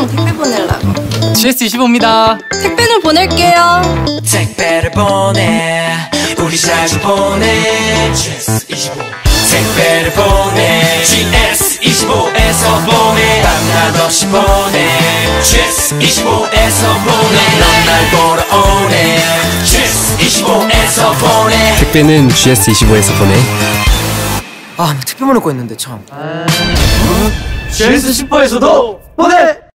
택배 보내려고. GS25입니다. 택배는 보낼게요. 택배를 보내 우리 자주 보내 GS25 택배를 보내 GS25에서 보내 밤낮없이 보내 GS25에서 보내 넌 날 보러 오네 GS25에서 보내 택배는 GS25에서 보내. 아, 나 택배 보낼 거 있는데 참. GS10에서도 보내!